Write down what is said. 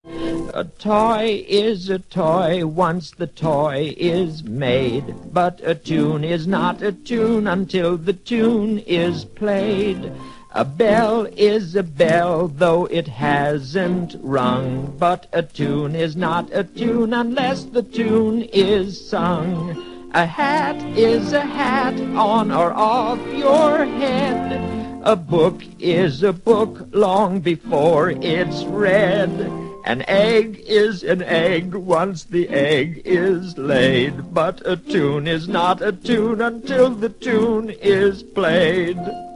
A toy is a toy once the toy is made, but a tune is not a tune until the tune is played. A bell is a bell though it hasn't rung, but a tune is not a tune unless the tune is sung. A hat is a hat on or off your head. A book is a book long before it's read. An egg is an egg once the egg is laid, but a tune is not a tune until the tune is played.